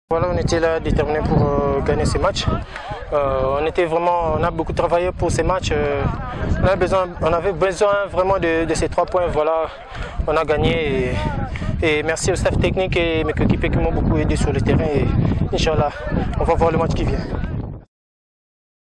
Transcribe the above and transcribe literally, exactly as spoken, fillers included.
Voilà, on était là déterminés pour euh, gagner ces matchs. Euh, on était vraiment, on a beaucoup travaillé pour ces matchs. Euh, on, a besoin, on avait besoin vraiment de, de ces trois points. Voilà, on a gagné. Et, et merci au staff technique et mes coéquipiers qui m'ont beaucoup aidé sur le terrain. Et Inch'Allah, on va voir le match qui vient.